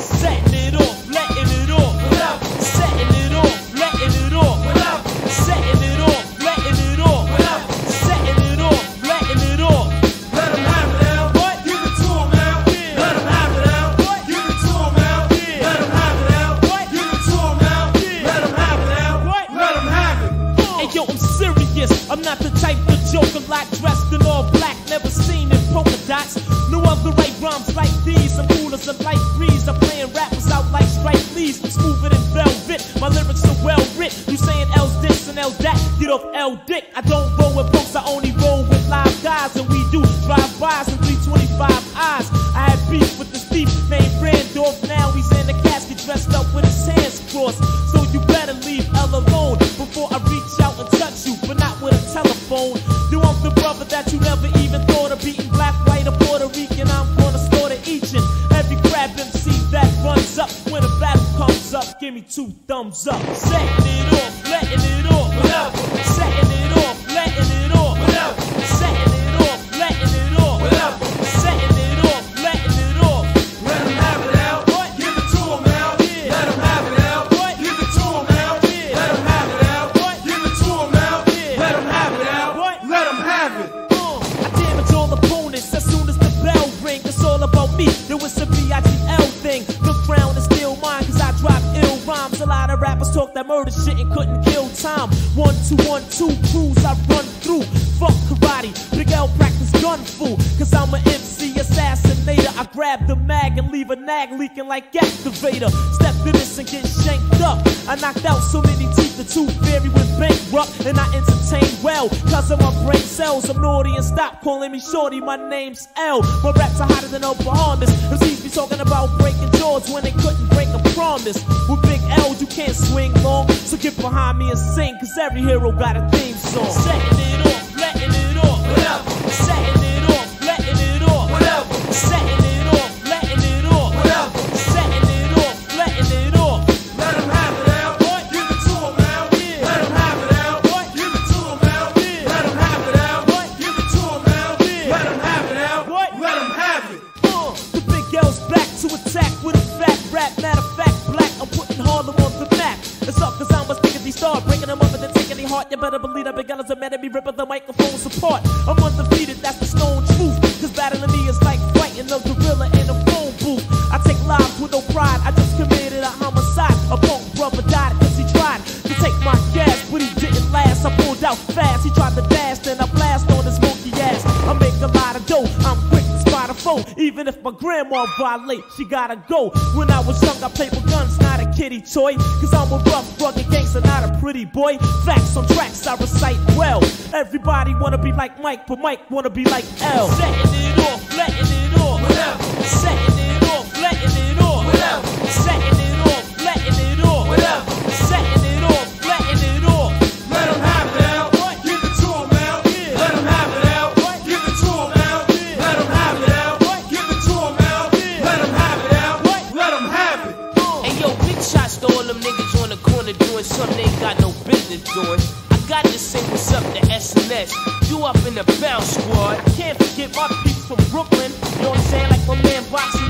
Setting it off, letting it off. Whatever. Setting it off, letting it off. Whatever. Setting it off, letting it off. Whatever. Setting it off, letting it off. Let 'em have it now. What? Give it to 'em now. Yeah. Let 'em have it now. What? Give it to 'em now. Yeah. Let 'em have it now. What? Give it to 'em now. Yeah. Let 'em have it now. What? Let 'em have it. Hey yo, I'm serious. I'm not the type to joke a lot, dressed in all black, never seen in polka dots. No other right rhymes like these. I'm cool as a light breeze. I'm playing rappers out like Strike Lee's. I'm smoother than velvet. My lyrics are well writ. You saying L's this and L's that? Get off L dick. I don't roll with punks. I only roll with live guys, and we do drive-bys and 325 eyes. I had beef with this thief named Randolph. Now he's in the casket dressed up with his hands crossed. So you better leave L alone before I reach out and touch you, but not with a telephone. You I'm the brother that you never even thought of beating. Black, white, or Puerto Rican. I'm gonna slaughter each and every crab MC that runs up. When a battle comes up, give me 2 thumbs up. Setting it off, letting it off. Whatever. Setting it off, letting it off. Whatever. Setting it off, letting it off. Whatever. Setting it off, letting it off. Let 'em have it now. What? Give it to 'em now. Yeah. Let 'em have it now. What? Give it to 'em now. Yeah. Let 'em have it now. What? Give it to 'em now. Yeah. Let 'em have it now. What? Let 'em have it. I damage all opponents as soon as the bell ring. It's all about me. Yo, it's a B-I-G-L thing. The crown is still mine cause I drop ill rhymes. A lot of rappers talk that murder shit and couldn't kill time. 1, 2, 1, 2 crews I run through. Fuck karate, Big L practice gun fool. Cause I'm an MC assassinator. I grab the mag and leave a nag leaking like activator. Step in this and get shanked up. I knocked out so many teeth the tooth fairy went bankrupt. And I entertain well cause of my brain cells. I'm naughty and stop calling me shorty, my name's L. My raps are hotter than Oklahoma. MCs be talking about breaking jaws when they couldn't break a promise. With Big L you can't swing long. So get behind me and sing cause every hero got a theme song. Setting it off, letting it off. Whatever. Setting it off, letting it off. Whatever. Setting it off, letting it off. Whatever. Setting it off, letting it off. Let 'em have it now. What? Give it to 'em now. Yeah. Let 'em have it now. What? Give it to 'em now. Yeah. Let 'em have it now. What? Give it to 'em now. Yeah. Let 'em have it now. What? Let 'em have it. The Big L's back to attack with a fat rap. Matter of fact, black, I'm putting Harlem on the map. It's up cause I'm a stickity star, breaking them up and then taking their heart. You better believe that Big L is a man and me ripping the microphones apart. I'm undefeated, that's the stone truth. Cause battling me is like fighting a gorilla in a phone booth. I take lives with no pride, I just committed a homicide. A punk brother died cause he tried to take my gas, but he didn't last. I pulled out fast, he tried to dash, then I blast on his monkey ass. I make a lot of dough, I'm quick to spot a foe. Even if my grandma violate, she gotta go. When I was young, I played with guns, not a kiddie toy. Cause I'm a rough, rugged gangster, not a pretty boy. Facts on tracks, I recite well. Everybody wanna be like Mike, but Mike wanna be like L. Setting it off, letting it off. Whatever. Setting it off, letting it off. Whatever. Setting it off, letting it off. Whatever. Setting it off, letting it off. Let 'em have it now. What? Give it to 'em now. Yeah. Let 'em have it now. What? Give it to 'em now. Yeah. Let 'em have it now. What? Give it to 'em now. Yeah. Let 'em have it now. What? Let 'em have it. Hey yo, big shots to all them niggas on the corner doing something they ain't got no business doing. I got to say what's up to SNS. You up in the bounce squad. Can't forget my peeps from Brooklyn. You know what I'm saying? Like my man Boxy